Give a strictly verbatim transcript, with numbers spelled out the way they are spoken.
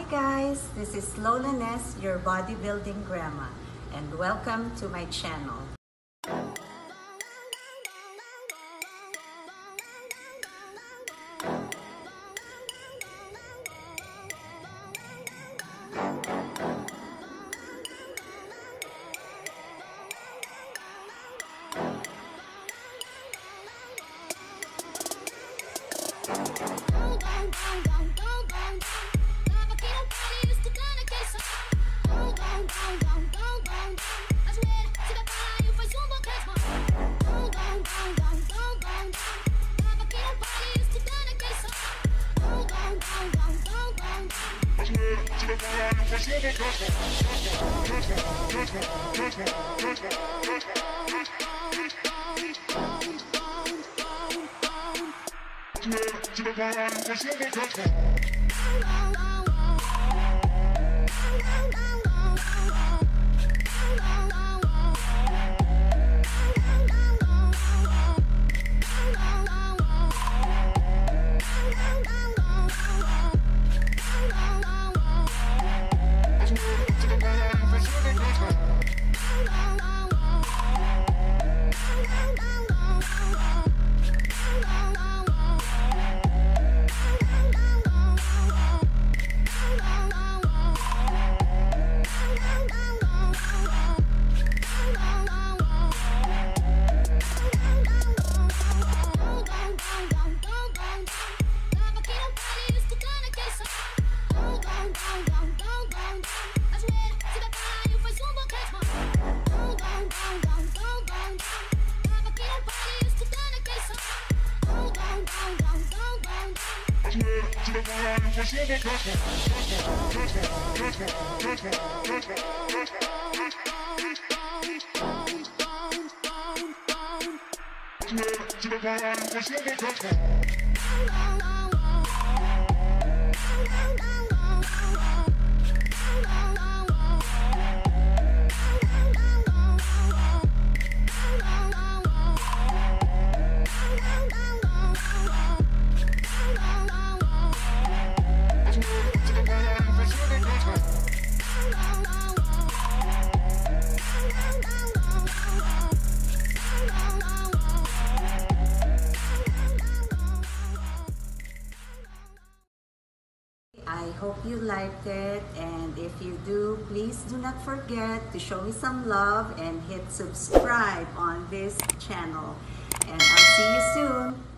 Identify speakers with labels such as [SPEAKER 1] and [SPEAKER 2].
[SPEAKER 1] guys, this is Lola Ness, your bodybuilding grandma, and welcome to my channel. I hope you liked it, and if you do, please do not forget to show me some love and hit subscribe on this channel. And I'll see you soon.